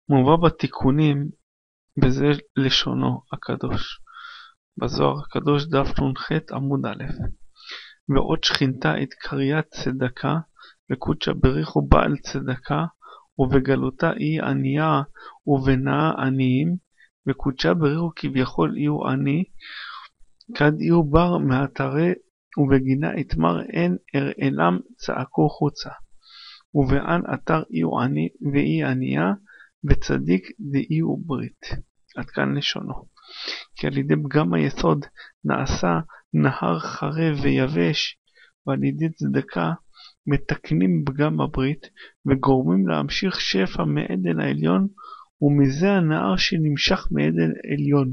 מובא בתיקונים, בזה לשונו הקדוש. בזוהר הקדוש דף נ"ח עמוד א'. ועוד שכינתה את קריית צדקה, וקודשא בריחו בעל צדקה, ובגלותה היא ענייה ובנאה עניים, וקודשא בריחו כביכול יהיו עני, כד יהיו בר מאתרי, ובגינה התמר אין אראלם צעקו חוצה. ובען אתר יהיו עני ואי ענייה, וצדיק דהיו ברית. עד כאן לשונו. כי על ידי פגם היסוד נעשה נהר חרב ויבש, ועל ידי צדקה מתקנים פגם הברית, וגורמים להמשיך שפע מעדן העליון, ומזה הנהר שנמשך מעדן עליון.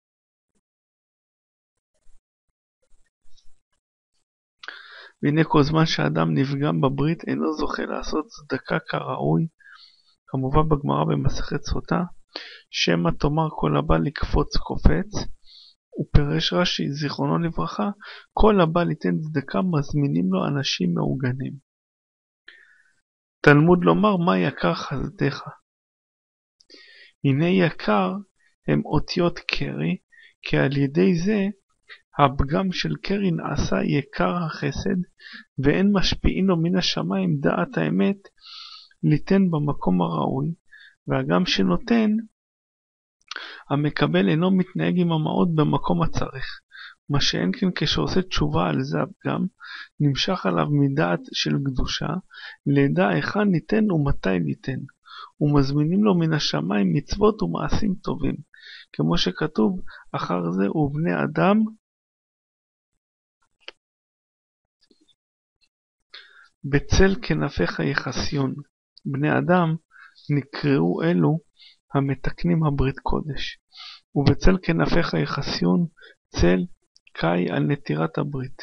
והנה כל זמן שאדם נפגם בברית אינו זוכה לעשות צדקה כראוי, כמובן בגמרא במסכת סוטה, שמא תאמר כל הבא לקפוץ קופץ, ופרש רש"י זיכרונו לברכה, כל הבא ליתן צדקה מזמינים לו אנשים מעוגנים. תלמוד לומר מה יקר חסדיך. הנה יקר הם אותיות קרי, כי על ידי זה הפגם של קרי נעשה יקר החסד, ואין משפיעינו מן השמיים דעת האמת ליתן במקום הראוי, והגם שנותן המקבל אינו מתנהג עם המעות במקום הצריך, מה שאין כן כשעושה תשובה על זה הפגם, נמשך עליו מדעת של קדושה, לידע היכן ניתן ומתי ניתן, ומזמינים לו מן השמיים מצוות ומעשים טובים, כמו שכתוב אחר זה ובני אדם בצל כנפיך יחסיון. בני אדם נקראו אלו המתקנים הברית קודש, ובצל כנפיך יחסיון צל קאי על נטירת הברית,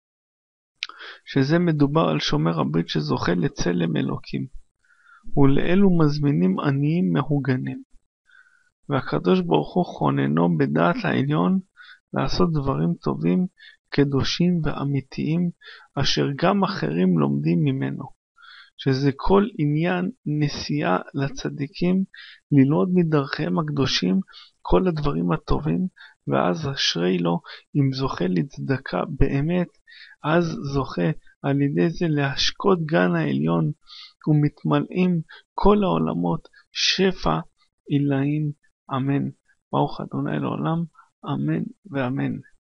שזה מדובר על שומר הברית שזוכה לצלם אלוקים, ולאלו מזמינים עניים מהוגנים, והקדוש ברוך הוא חוננו בדעת העליון לעשות דברים טובים קדושים ואמיתיים, אשר גם אחרים לומדים ממנו, שזה כל עניין נסיעה לצדיקים ללמוד מדרכיהם הקדושים כל הדברים הטובים, ואז אשרי לו אם זוכה לצדקה באמת, אז זוכה על ידי זה להשקות גן העליון, ומתמלאים כל העולמות שפע עילאים. אמן. ברוך ה' לעולם, אמן ואמן.